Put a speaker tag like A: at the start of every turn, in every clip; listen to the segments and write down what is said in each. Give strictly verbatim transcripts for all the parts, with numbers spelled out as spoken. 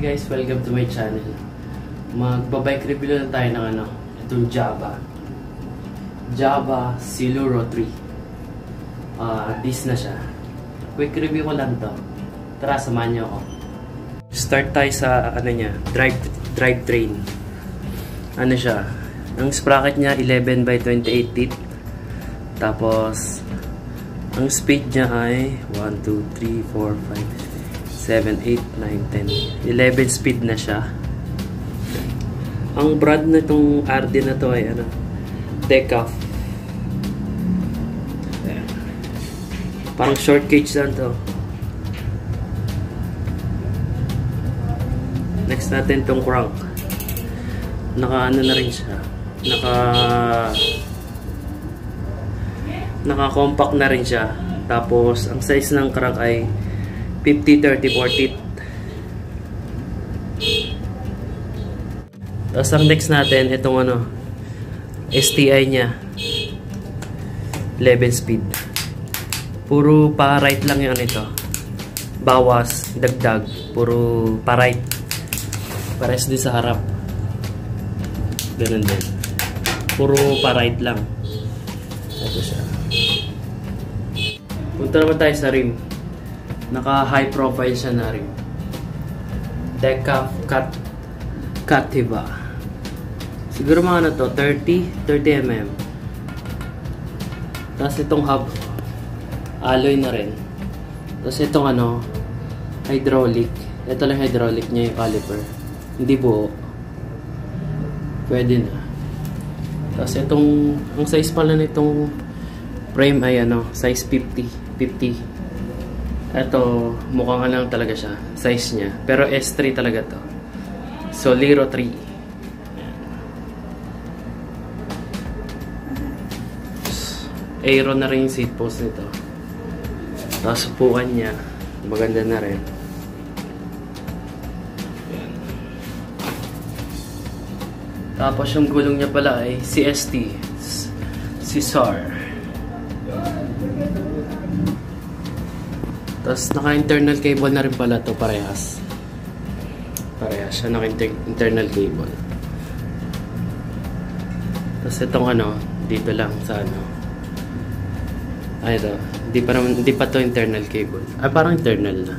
A: guys, welcome to my channel. Magbabike review lang tayo ng ano, itong Java. Java Siluro three. Ah, uh, this na siya. Quick review ko lang to. Tara, samahan niyo ako. Start tayo sa ano niya, drive drivetrain. Ano siya? Ang sprocket niya eleven by twenty-eight teeth. Tapos ang speed niya ay one, two, three, four, five, seven, eight, nine, ten. eleven speed na siya. Ang brand na itong R D na to ay ano, Decaf. Parang short cage lang to. Next natin itong crank. Naka ano na rin siya. Naka Naka compact na rin siya. Tapos ang size ng crank ay fifty, thirty, forty. Tapos ang next natin itong ano, S T I niya eleven speed. Puro pa right lang yung ito. Bawas, dagdag, puro pa right. Pares din sa harap. Ganun din. Puro pa right lang. Ito siya. Punta naman tayo sa rim. Naka high profile siya na rim. Decaf Cat Cativa. Siguro mga ano to, thirty millimeters. Tapos itong hub, alloy na rin. Tapos itong ano, hydraulic. Ito lang hydraulic niya yung caliper. Hindi buo. Pwede na. Tapos itong, ang size pala nitong frame ay ano, size fifty. fifty. Ito, mukhang lang talaga siya. Size niya. Pero S three talaga to. Siluro three. Aero na rin yung seat post nito. Tapos upuan niya, maganda na rin. Yan. Tapos yung gulong niya pala ay C S T Caesar. Tapos naka-internal cable na rin pala to, parehas. Parehas siya, naka-internal cable. Tapos itong ano, dito lang sa ano. Ay, ito. Hindi pa naman, hindi pa to internal cable. Ah, parang internal na.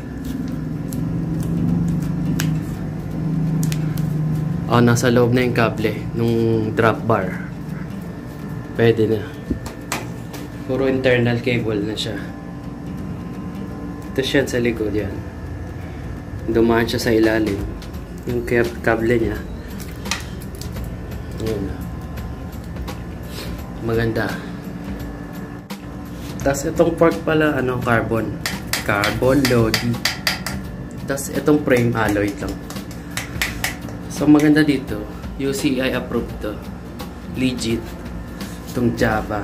A: Oh, nasa loob na yung kable nung drop bar. Pwede na. Puro internal cable na siya. Ito siya sa likod yan. Dumaan siya sa ilalim. Yung kable niya. Ayan. Maganda. Tapos itong fork pala, ano, carbon. Carbon Lodi. Tapos itong frame, alloy lang. So maganda dito. U C I approved to. Legit. Itong Java.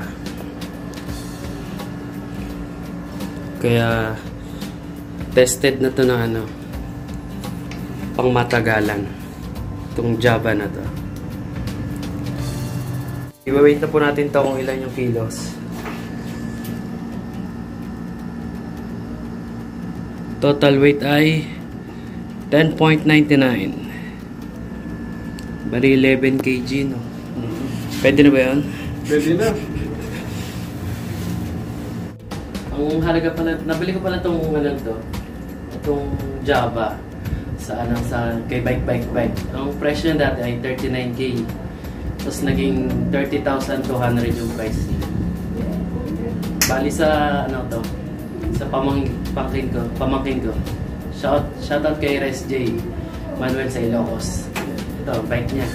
A: Kaya tested na to na ano, pang matagalan. Itong Java na to. I-wait na po natin to kung ilan yung kilos. Total weight ay ten point nine nine. Bali eleven kilograms, no? Pwede na ba yun?
B: Pwede na.
A: Ang halaga pala, nabili ko pala itong ano to, itong Java sa ano, sa kay Bike Bike Bike. Ang presyo niya dati ay thirty-nine K. Tapos naging thirty thousand two hundred yung price niya. Bali sa ano to, sa pamangkin ko, pamangkin ko. Shout shout out kay Res J Manuel sa Ilocos. Ito, bike niya.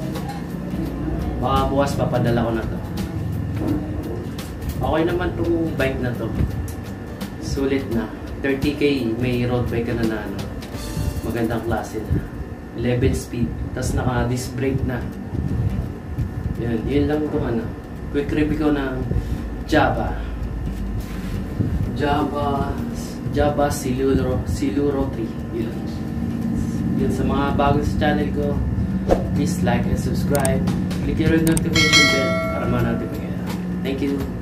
A: Baka bukas papadala ko na to. Okay naman tong bike na to. Sulit na. thirty K, may road bike ka na na ano. Magandang klase na. eleven speed. Tapos naka disc brake na. Yan, yun lang itong ano. Quick review ko ng Java. Java Java Siluro Siluro three. Yun. Yun sa mga bago sa channel ko, please like and subscribe. Click yung notification bell para ma-notify kayo. Thank you.